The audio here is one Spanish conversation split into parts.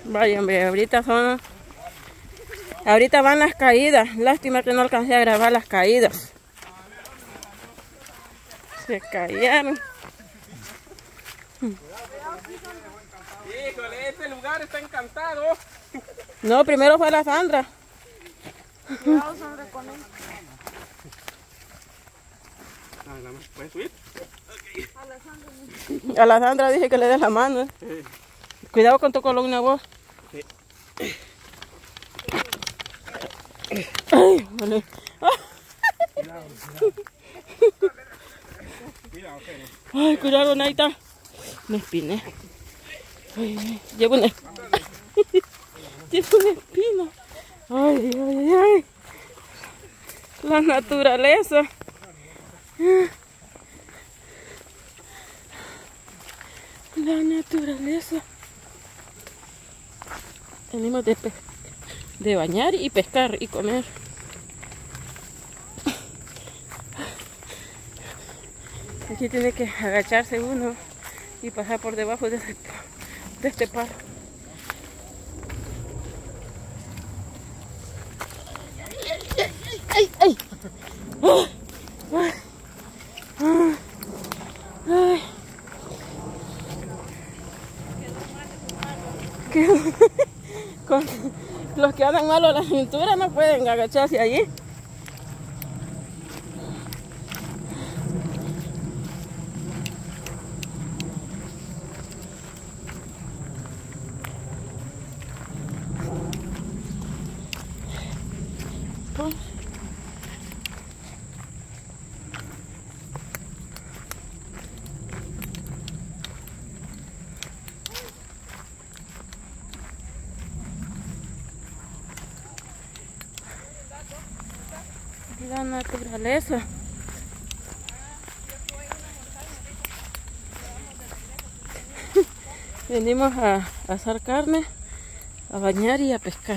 Vaya, hombre, ahorita van las caídas. Lástima que no alcancé a grabar las caídas. Se cayeron. Híjole, este lugar está encantado. No, primero fue la Sandra. Cuidado, Sandra, con él. ¿Puedes subir? A la Sandra dije que le dé la mano. Cuidado con tu columna vos. Ay, vale. Ay, cuidado, Naita. Me espiné. Ay, llevo una espina. Ay, ay, ay. La naturaleza. La naturaleza. Venimos de bañar y pescar y comer. Aquí tiene que agacharse uno y pasar por debajo de este palo. ¡Ay, ay! ¡Ay! ¡Ay! ¡Ay! Con los que andan malo a la cintura no pueden agacharse allí. La naturaleza. Venimos a asar carne, a bañar y a pescar.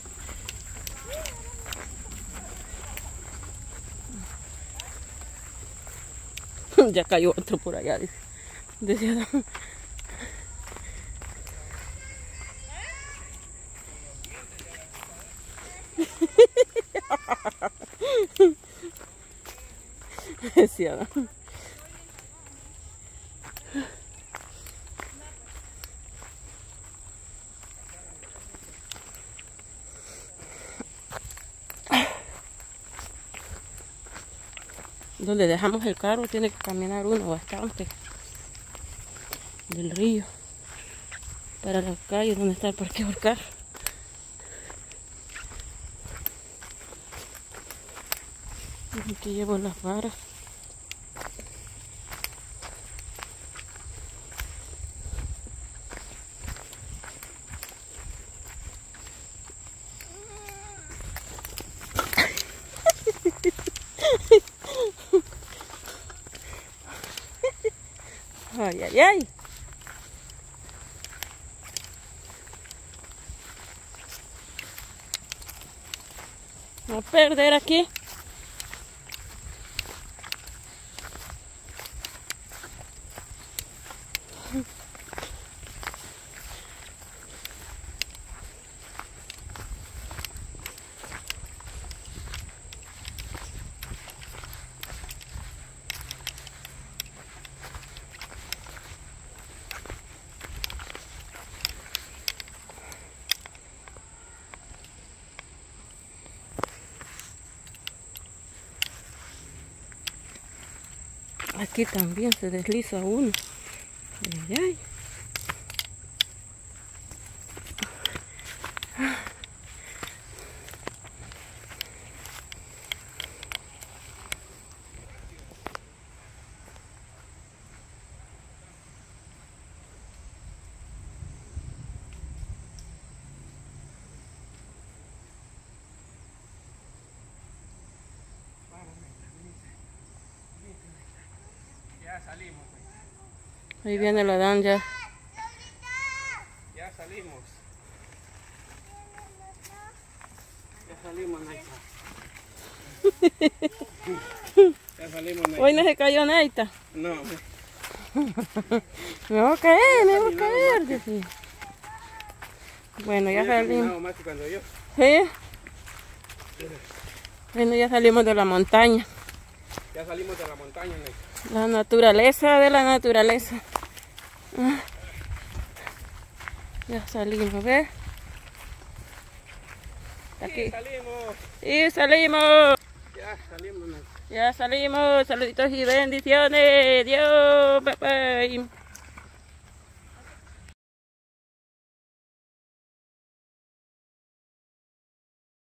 Ya cayó otro por allá, decía Adán. Decía Adán. Donde dejamos el carro tiene que caminar uno bastante del río para la calle donde está el parqueo del carro. Aquí llevo las varas. Ay, ay, ay. No perder aquí. Aquí también se desliza uno. Ay, ay. Ya salimos. Ahí viene la Dan ya. Ya salimos. Ya salimos, Naita. Ya salimos, Naita. Hoy no se cayó Naita. No. Me voy a caer, decía. Bueno, ya Yo he caminado salimos. más que cuando yo. ¿Sí? Bueno, ya salimos de la montaña. Ya salimos de la montaña, Neisa. La naturaleza de la naturaleza. Ah. Ya salimos, ¿ves? Aquí. Sí, salimos. Y salimos. Ya salimos, Neisa. Ya salimos. Saluditos y bendiciones. Dios, bye bye.